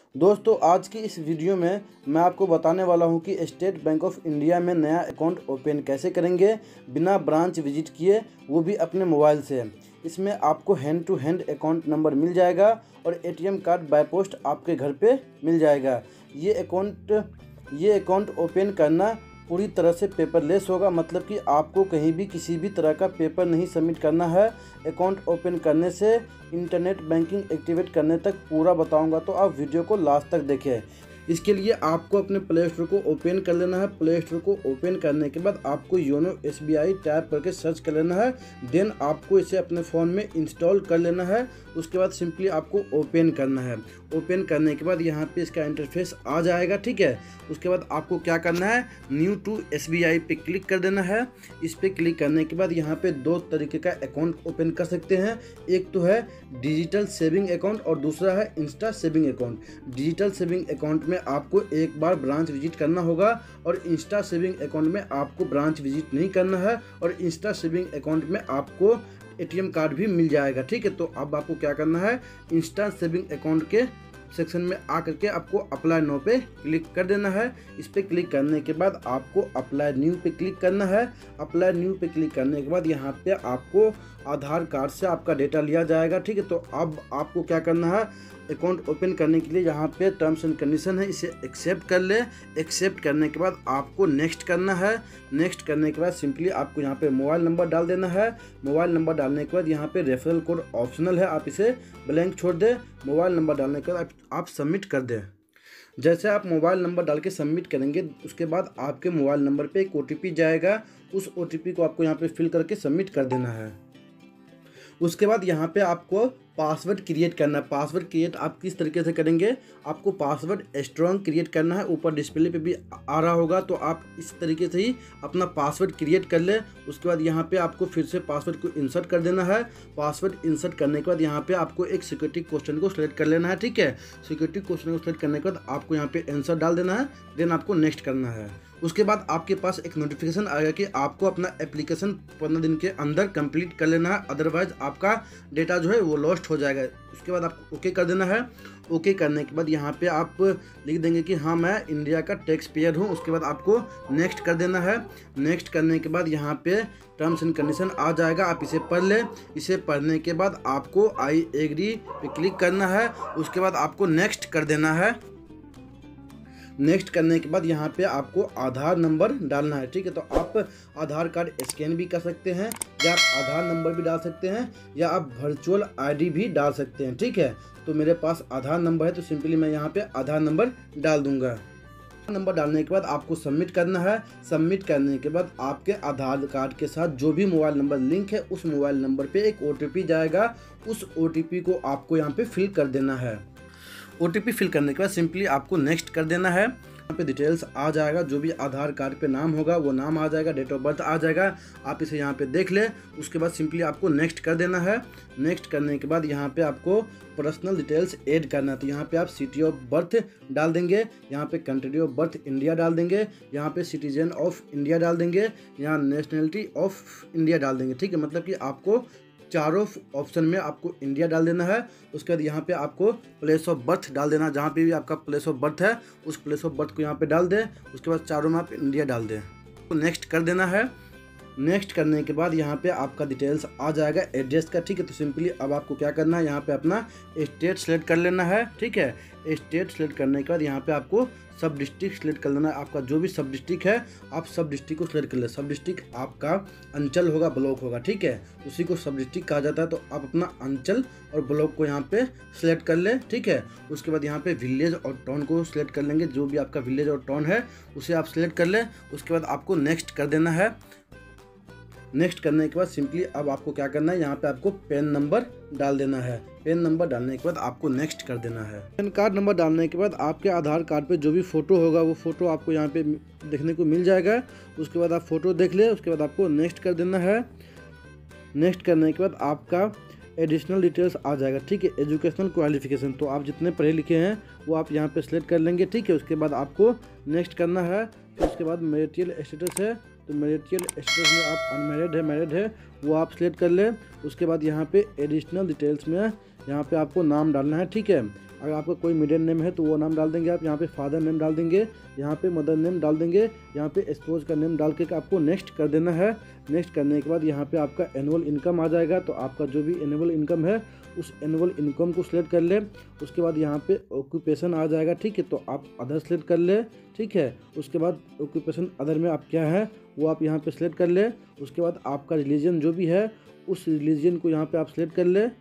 दोस्तों आज की इस वीडियो में मैं आपको बताने वाला हूं कि स्टेट बैंक ऑफ इंडिया में नया अकाउंट ओपन कैसे करेंगे बिना ब्रांच विजिट किए, वो भी अपने मोबाइल से। इसमें आपको hand to hand account number मिल जाएगा और एटीएम कार्ड बाय पोस्ट आपके घर पे मिल जाएगा। ये अकाउंट ओपन करना पूरी तरह से पेपरलेस होगा, मतलब कि आपको कहीं भी किसी भी तरह का पेपर नहीं सबमिट करना है। अकाउंट ओपन करने से इंटरनेट बैंकिंग एक्टिवेट करने तक पूरा बताऊंगा, तो आप वीडियो को लास्ट तक देखें। इसके लिए आपको अपने प्ले स्टोर को ओपन कर लेना है। प्ले स्टोर को ओपन करने के बाद आपको योनो SBI टैप करके सर्च कर लेना है। देन आपको इसे अपने फ़ोन में इंस्टॉल कर लेना है। उसके बाद सिंपली आपको ओपन करना है। ओपन करने के बाद यहाँ पे इसका इंटरफेस आ जाएगा, ठीक है। उसके बाद आपको क्या करना है, न्यू टू SBI पे क्लिक कर देना है। इस पर क्लिक करने के बाद यहाँ पे दो तरीके का अकाउंट ओपन कर सकते हैं। एक तो है डिजिटल सेविंग अकाउंट और दूसरा है insta saving account. Digital saving account में आपको एक बार ब्रांच विजिट करना होगा और इंस्टा सेविंग अकाउंट में आपको ब्रांच विजिट नहीं करना है। और इंस्टा सेविंग अकाउंट में आपको एटीएम कार्ड भी मिल जाएगा, ठीक है। तो अब आपको क्या करना है, इंस्टा सेविंग अकाउंट के सेक्शन में आकर के आपको अप्लाई नो पे क्लिक कर देना है। इस पे क्लिक करने के बाद आपको अप्लाई न्यू पे क्लिक करना है। अप्लाई न्यू पे क्लिक करने के बाद यहाँ पे आपको आधार कार्ड से आपका डेटा लिया जाएगा, ठीक है। तो अब आपको क्या करना है, अकाउंट ओपन करने के लिए यहाँ पे टर्म्स एंड कंडीशन है, इसे एक्सेप्ट कर ले। एक्सेप्ट करने के बाद आपको नेक्स्ट करना है। नेक्स्ट करने के बाद सिंपली आपको यहाँ पे मोबाइल नंबर डाल देना है। मोबाइल नंबर डालने के बाद यहाँ पे रेफरल कोड ऑप्शनल है, आप इसे ब्लैंक छोड़ दें। मोबाइल नंबर डालने के बाद आप सबमिट कर दें। जैसे आप मोबाइल नंबर डाल के सबमिट करेंगे, उसके बाद आपके मोबाइल नंबर पे एक OTP जाएगा। उस OTP को आपको यहाँ पे फिल करके सबमिट कर देना है। उसके बाद यहाँ पे आपको पासवर्ड क्रिएट करना है। पासवर्ड क्रिएट आप किस तरीके से करेंगे, आपको पासवर्ड स्ट्रॉन्ग क्रिएट करना है। ऊपर डिस्प्ले पे भी आ रहा होगा, तो आप इस तरीके से ही अपना पासवर्ड क्रिएट कर ले। उसके बाद यहाँ पे आपको फिर से पासवर्ड को इंसर्ट कर देना है। पासवर्ड इंसर्ट करने के बाद यहाँ पे आपको एक सिक्योरिटी क्वेश्चन को सिलेक्ट कर लेना है, ठीक है। सिक्योरिटी क्वेश्चन को सिलेक्ट करने के बाद आपको यहाँ पे आंसर डाल देना है। देन आपको नेक्स्ट करना है। उसके बाद आपके पास एक नोटिफिकेशन आएगा कि आपको अपना एप्लीकेशन 15 दिन के अंदर कंप्लीट कर लेना है, अदरवाइज आपका डेटा जो है वो लॉस्ट हो जाएगा। उसके बाद आपको ओके कर देना है। ओके करने के बाद यहाँ पे आप लिख देंगे कि हाँ मैं इंडिया का टैक्स पेयर हूँ। उसके बाद आपको नेक्स्ट कर देना है। नेक्स्ट करने के बाद यहाँ पे टर्म्स एंड कंडीशन आ जाएगा, आप इसे पढ़ लें। इसे पढ़ने के बाद आपको आई एग्री पे क्लिक करना है। उसके बाद आपको नेक्स्ट कर देना है। नेक्स्ट करने के बाद यहाँ पे आपको आधार नंबर डालना है, ठीक है। तो आप आधार कार्ड स्कैन भी कर सकते हैं, या आप आधार नंबर भी डाल सकते हैं, या आप वर्चुअल ID भी डाल सकते हैं, ठीक है। तो मेरे पास आधार नंबर है, तो सिंपली मैं यहाँ पे आधार नंबर डाल दूंगा। नंबर डालने के बाद आपको सबमिट करना है। सबमिट करने के बाद आपके आधार कार्ड के साथ जो भी मोबाइल नंबर लिंक है, उस मोबाइल नंबर पे एक OTP जाएगा। उस OTP को आपको यहाँ पे फिल कर देना है। OTP फिल करने के बाद सिंपली आपको नेक्स्ट कर देना है। यहाँ पे डिटेल्स आ जाएगा, जो भी आधार कार्ड पे नाम होगा वो नाम आ जाएगा, डेट ऑफ बर्थ आ जाएगा, आप इसे यहाँ पे देख ले। उसके बाद सिंपली आपको नेक्स्ट कर देना है। नेक्स्ट करने के बाद यहाँ पे आपको पर्सनल डिटेल्स ऐड करना है। तो यहाँ पे आप सिटी ऑफ बर्थ डाल देंगे, यहाँ पे कंट्री ऑफ बर्थ इंडिया डाल देंगे, यहाँ पे सिटीजन ऑफ इंडिया डाल देंगे, यहाँ नेशनलिटी ऑफ इंडिया डाल देंगे, ठीक है। मतलब कि आपको चारों ऑप्शन में आपको इंडिया डाल देना है। उसके बाद यहाँ पे आपको प्लेस ऑफ बर्थ डाल देना, जहाँ पे भी आपका प्लेस ऑफ बर्थ है उस प्लेस ऑफ बर्थ को यहाँ पे डाल दें। उसके बाद चारों में आप इंडिया डाल दें, तो नेक्स्ट कर देना है। नेक्स्ट करने के बाद यहाँ पे आपका डिटेल्स आ जाएगा एड्रेस का, ठीक है। तो सिंपली अब आपको क्या करना है, यहाँ पे अपना स्टेट सेलेक्ट कर लेना है, ठीक है। स्टेट सेलेक्ट करने के बाद यहाँ पे आपको सब डिस्ट्रिक्ट सेलेक्ट कर लेना है। आपका जो भी सब डिस्ट्रिक्ट है, आप सब डिस्ट्रिक्ट को सिलेक्ट कर ले। सब डिस्ट्रिक्ट आपका अंचल होगा, ब्लॉक होगा, ठीक है। उसी को सब डिस्ट्रिक्ट कहा जाता है। तो आप अपना अंचल और ब्लॉक को यहाँ पे सिलेक्ट कर ले, ठीक है। उसके बाद यहाँ पे विलेज और टाउन को सिलेक्ट कर लेंगे, जो भी आपका विलेज और टाउन है उसे आप सिलेक्ट कर ले। उसके बाद आपको नेक्स्ट कर देना है। नेक्स्ट करने के बाद सिंपली अब आपको क्या करना है, यहाँ पे आपको पैन नंबर डाल देना है। पैन नंबर डालने के बाद आपको नेक्स्ट कर देना है। पैन कार्ड नंबर डालने के बाद आपके आधार कार्ड पे जो भी फ़ोटो होगा वो फ़ोटो आपको यहाँ पे देखने को मिल जाएगा। उसके बाद आप फ़ोटो देख ले। उसके बाद आपको नेक्स्ट कर देना है। नेक्स्ट करने के बाद आपका एडिशनल डिटेल्स आ जाएगा, ठीक है। एजुकेशनल क्वालिफिकेशन, तो आप जितने पढ़े लिखे हैं वो आप यहाँ पे सेलेक्ट कर लेंगे, ठीक है। उसके बाद आपको नेक्स्ट करना है। फिर उसके बाद मैरिटल स्टेटस है, तो मैरिटल स्टेटस में आप अनमैरिड है, मैरिड है, वो आप सिलेक्ट कर लें। उसके बाद यहाँ पे एडिशनल डिटेल्स में यहाँ पे आपको नाम डालना है, ठीक है। अगर आपका कोई मिडिल नेम है तो वो नाम डाल देंगे आप। यहाँ पे फादर नेम डाल देंगे, यहाँ पे मदर नेम डाल देंगे, यहाँ पे स्पोज का नेम डाल के आपको नेक्स्ट कर देना है। नेक्स्ट करने के बाद यहाँ पे आपका एनुअल इनकम आ जाएगा। तो आपका जो भी एनुअल इनकम है उस एनुअल इनकम को सिलेक्ट कर ले। उसके बाद यहाँ पे ऑक्यूपेशन आ जाएगा, ठीक है, तो आप अदर सिलेक्ट कर ले, ठीक है। उसके बाद ऑक्यूपेशन अदर में आप क्या है वो आप यहाँ पे सिलेक्ट कर ले। उसके बाद आपका रिलीजन जो भी है उस रिलीजन को यहाँ पे आप सिलेक्ट कर ले।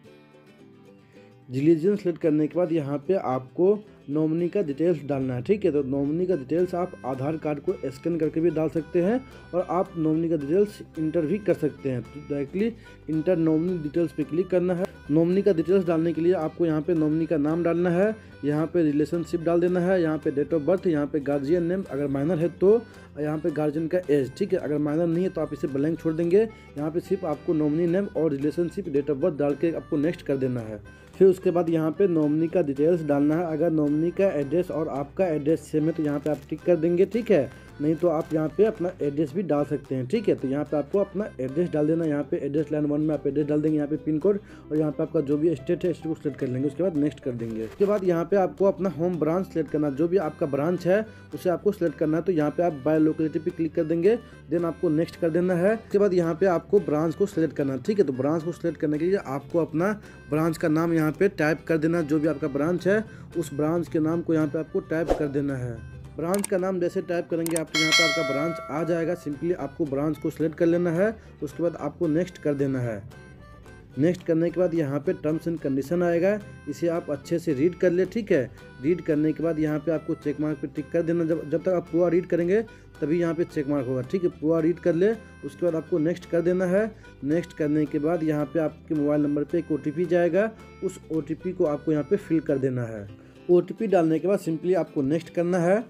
रिलीजन सेलेक्ट करने के बाद यहाँ पे आपको नॉमिनी का डिटेल्स डालना है, ठीक है। तो नॉमिनी का डिटेल्स आप आधार कार्ड को स्कैन करके भी डाल सकते हैं और आप नॉमिनी का डिटेल्स इंटर भी कर सकते हैं। तो डायरेक्टली इंटर नॉमिनी डिटेल्स पे क्लिक करना है। नॉमिनी का डिटेल्स डालने के लिए आपको यहाँ पे नॉमिनी का नाम डालना है, यहाँ पे रिलेशनशिप डाल देना है, यहाँ पे डेट ऑफ बर्थ, यहाँ पे गार्जियन नेम अगर माइनर है तो, यहाँ पे गार्जियन का एज, ठीक है। अगर माइनर नहीं है तो आप इसे ब्लैंक छोड़ देंगे। यहाँ पे सिर्फ आपको नॉमिनी नेम और रिलेशनशिप डेट ऑफ बर्थ डाल के आपको नेक्स्ट कर देना है। फिर उसके बाद यहाँ पे नॉमिनी का डिटेल्स डालना है। अगर नॉमिनी का एड्रेस और आपका एड्रेस सेम है तो यहाँ पे आप टिक कर देंगे, ठीक है। नहीं तो आप यहाँ पे अपना एड्रेस भी डाल सकते हैं, ठीक है। तो यहाँ पे आपको अपना एड्रेस डाल देना। यहाँ पे एड्रेस लाइन 1 में आप एड्रेस डाल देंगे, यहाँ पे पिन कोड और यहाँ पे आपका जो भी स्टेट है स्टेट को सिलेक्ट कर लेंगे। उसके बाद नेक्स्ट कर देंगे। उसके बाद यहाँ पे आपको अपना होम ब्रांच सेलेक्ट करना, जो भी आपका ब्रांच है उसे आपको सिलेक्ट करना है। तो यहाँ पे आप बाय लोकेलिटी पे क्लिक कर देंगे, देन आपको नेक्स्ट कर देना है। उसके बाद यहाँ पे आपको ब्रांच को सिलेक्ट करना, ठीक है। तो ब्रांच को सिलेक्ट करने के लिए आपको अपना ब्रांच का नाम यहाँ पे टाइप कर देना। जो भी आपका ब्रांच है उस ब्रांच के नाम को यहाँ पे आपको टाइप कर देना है। ब्रांच का नाम जैसे टाइप करेंगे आप तो यहाँ पे आपका ब्रांच आ जाएगा। सिंपली आपको ब्रांच को सिलेक्ट कर लेना है। उसके बाद आपको नेक्स्ट कर देना है। नेक्स्ट करने के बाद यहाँ पे टर्म्स एंड कंडीशन आएगा, इसे आप अच्छे से रीड कर ले, ठीक है। रीड करने के बाद यहाँ पे आपको चेक मार्क पे टिक कर देना। जब तक आप पूरा रीड करेंगे तभी यहाँ पे चेक मार्क होगा, ठीक है। पूरा रीड कर ले, उसके बाद आपको नेक्स्ट कर देना है। नेक्स्ट करने के बाद यहाँ पे आपके मोबाइल नंबर पे एक OTP जाएगा, उस OTP को आपको यहाँ पे फिल कर देना है। OTP डालने के बाद सिंपली आपको नेक्स्ट करना है।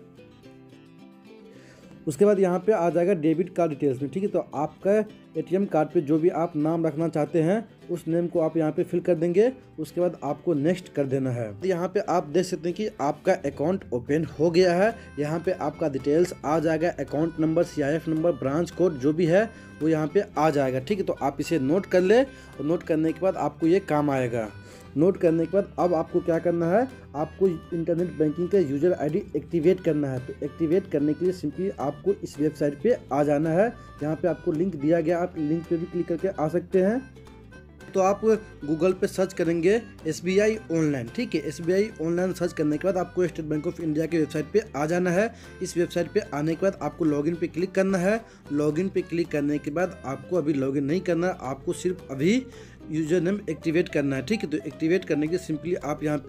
उसके बाद यहाँ पे आ जाएगा डेबिट कार्ड डिटेल्स में, ठीक है। तो आपका ATM कार्ड पे जो भी आप नाम रखना चाहते हैं उस नेम को आप यहाँ पे फिल कर देंगे। उसके बाद आपको नेक्स्ट कर देना है। तो यहाँ पे आप देख सकते हैं कि आपका अकाउंट ओपन हो गया है। यहाँ पे आपका डिटेल्स आ जाएगा, अकाउंट नंबर, CIF नंबर, ब्रांच कोड जो भी है वो यहाँ पे आ जाएगा, ठीक है। तो आप इसे नोट कर ले और नोट करने के बाद आपको ये काम आएगा। नोट करने के बाद अब आपको क्या करना है, आपको इंटरनेट बैंकिंग का यूज़र ID एक्टिवेट करना है। तो एक्टिवेट करने के लिए सिंपली आपको इस वेबसाइट पे आ जाना है। यहाँ पे आपको लिंक दिया गया, आप लिंक पे भी क्लिक करके आ सकते हैं। तो आप गूगल पे सर्च करेंगे SBI ऑनलाइन, ठीक है। SBI ऑनलाइन सर्च करने के बाद आपको स्टेट बैंक ऑफ इंडिया की वेबसाइट पे आ जाना है। इस वेबसाइट पे आने के बाद आपको लॉगिन पे क्लिक करना है। लॉगिन पे क्लिक करने के बाद आपको अभी लॉगिन नहीं करना है, आपको सिर्फ अभी यूज़र नेम एक्टिवेट करना है, ठीक है। तो एक्टिवेट करने के सिंपली आप यहाँ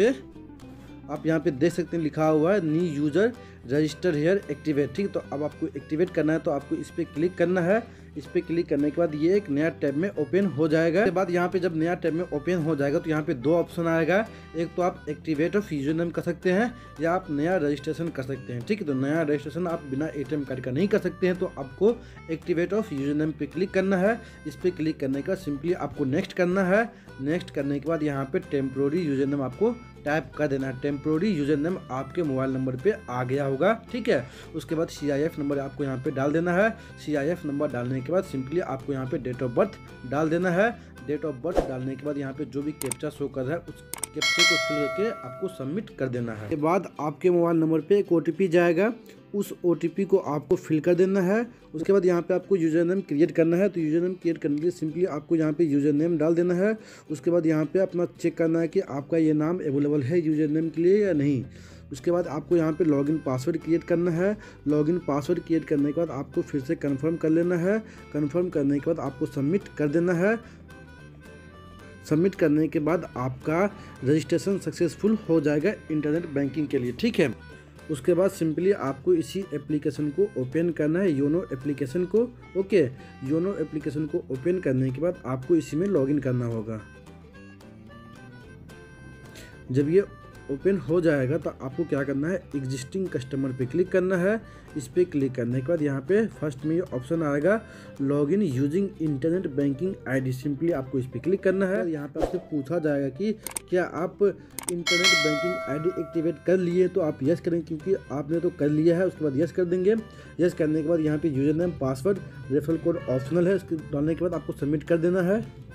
पे देख सकते हैं लिखा हुआ है new user register here activate, ठीक है। तो अब आपको एक्टिवेट करना है, तो आपको इस पर क्लिक करना है। इस पर क्लिक करने के बाद ये एक नया टैब में ओपन हो जाएगा। उसके बाद यहाँ पे जब नया टैब में ओपन हो जाएगा तो यहाँ पे 2 ऑप्शन आएगा। एक तो आप एक्टिवेट ऑफ यूजर नेम कर सकते हैं या आप नया रजिस्ट्रेशन कर सकते हैं, ठीक है। तो नया रजिस्ट्रेशन आप बिना ATM कार्ड का नहीं कर सकते हैं, तो आपको एक्टिवेट ऑफ यूजर नेम पे क्लिक करना है। इस पर क्लिक करने का सिंपली आपको नेक्स्ट करना है। नेक्स्ट करने के बाद यहाँ पे टेम्प्रोरी यूजर नेम आपको टाइप कर देना है। टेम्प्रोरी यूजर नेम आपके मोबाइल नंबर पे आ गया होगा, ठीक है। उसके बाद CIF नंबर आपको यहाँ पे डाल देना है। CIF नंबर डालने के बाद सिंपली आपको यहाँ पे डेट ऑफ बर्थ डाल देना है। डेट ऑफ बर्थ डालने के बाद यहाँ पे जो भी कैप्चा शो कर रहा है उस कैप्चे को फिल करके आपको सबमिट कर देना है। उसके बाद आपके मोबाइल नंबर पे एक OTP जाएगा, उस OTP को आपको फिल कर देना है। उसके बाद यहाँ पे आपको यूज़र नेम क्रिएट करना है। तो यूज़र नेम क्रिएट करने के लिए सिंपली आपको यहाँ पे यूज़र नेम डाल देना है। उसके बाद यहाँ पे अपना चेक करना है कि आपका ये नाम अवेलेबल है यूज़र नेम के लिए या नहीं। उसके बाद आपको यहाँ पे लॉगिन पासवर्ड क्रिएट करना है। लॉगिन पासवर्ड क्रिएट करने के बाद आपको फिर से कंफर्म कर लेना है। कंफर्म करने के बाद आपको सबमिट कर देना है। सबमिट करने के बाद आपका रजिस्ट्रेशन सक्सेसफुल हो जाएगा इंटरनेट बैंकिंग के लिए, ठीक है। उसके बाद सिंपली आपको इसी एप्लीकेशन को ओपन करना है, योनो एप्लीकेशन को, ओके। योनो एप्लीकेशन को ओपन करने के बाद आपको इसी में लॉगिन करना होगा। जब ये ओपन हो जाएगा तो आपको क्या करना है, एग्जिस्टिंग कस्टमर पे क्लिक करना है। इस पे क्लिक करने के बाद यहाँ पे फर्स्ट में ये ऑप्शन आएगा login using internet banking ID। Simply आपको इस पे क्लिक करना है। यहाँ पे आपसे पूछा जाएगा कि क्या आप इंटरनेट बैंकिंग ID एक्टिवेट कर लिए, तो आप यस करें क्योंकि आपने तो कर लिया है। उसके बाद यस कर देंगे। यस करने के बाद यहाँ पे user name, password, referral code optional है, इसके डालने के बाद आपको सबमिट कर देना है।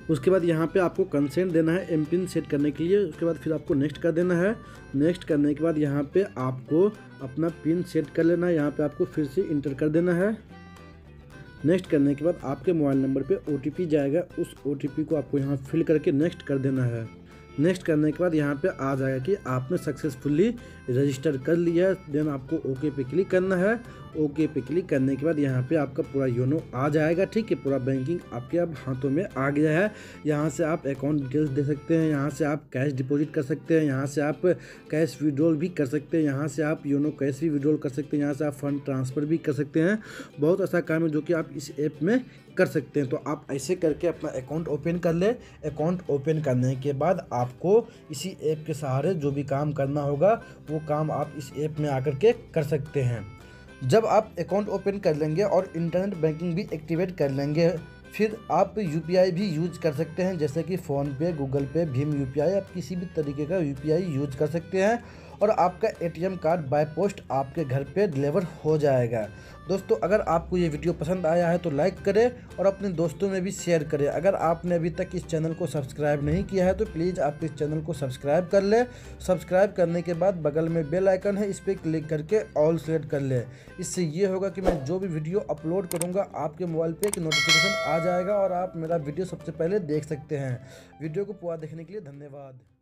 उसके बाद यहाँ पे आपको कंसेंट देना है एम पिन सेट करने के लिए। उसके बाद फिर आपको नेक्स्ट कर देना है। नेक्स्ट करने के बाद यहाँ पे आपको अपना पिन सेट कर लेना है। यहाँ पे आपको फिर से इंटर कर देना है। नेक्स्ट करने के बाद आपके मोबाइल नंबर पे OTP जाएगा, उस OTP को आपको यहाँ फिल करके नेक्स्ट कर देना है। नेक्स्ट करने के बाद यहाँ पे आ जाएगा कि आपने सक्सेसफुली रजिस्टर कर लिया है। देन आपको ओके पे क्लिक करना है। ओके पे क्लिक करने के बाद यहाँ पे आपका पूरा योनो आ जाएगा, ठीक है। पूरा बैंकिंग आपके अब हाथों में आ गया है। यहाँ से आप अकाउंट डिटेल्स दे सकते हैं, यहाँ से आप कैश डिपॉजिट कर सकते हैं, यहाँ से आप कैश विड्रॉल भी कर सकते हैं, यहाँ से आप योनो कैश भी विड्रॉल कर सकते हैं, यहाँ से आप फंड ट्रांसफ़र भी कर सकते हैं। बहुत ऐसा काम है जो कि आप इस ऐप में कर सकते हैं। तो आप ऐसे करके अपना अकाउंट ओपन कर ले। अकाउंट ओपन करने के बाद आपको इसी ऐप के सहारे जो भी काम करना होगा वो काम आप इस ऐप में आकर के कर सकते हैं। जब आप अकाउंट ओपन कर लेंगे और इंटरनेट बैंकिंग भी एक्टिवेट कर लेंगे, फिर आप UPI भी यूज कर सकते हैं, जैसे कि फ़ोनपे, गूगल पे, भीम UPI, आप किसी भी तरीके का UPI यूज कर सकते हैं और आपका ATM कार्ड बाय पोस्ट आपके घर पे डिलीवर हो जाएगा। दोस्तों, अगर आपको ये वीडियो पसंद आया है तो लाइक करें और अपने दोस्तों में भी शेयर करें। अगर आपने अभी तक इस चैनल को सब्सक्राइब नहीं किया है तो प्लीज़ आप इस चैनल को सब्सक्राइब कर लें। सब्सक्राइब करने के बाद बगल में बेल आइकन है, इस पर क्लिक करके ऑल सेलेक्ट कर लें। इससे ये होगा कि मैं जो भी वीडियो अपलोड करूँगा आपके मोबाइल पर एक नोटिफिकेशन आ जाएगा और आप मेरा वीडियो सबसे पहले देख सकते हैं। वीडियो को पूरा देखने के लिए धन्यवाद।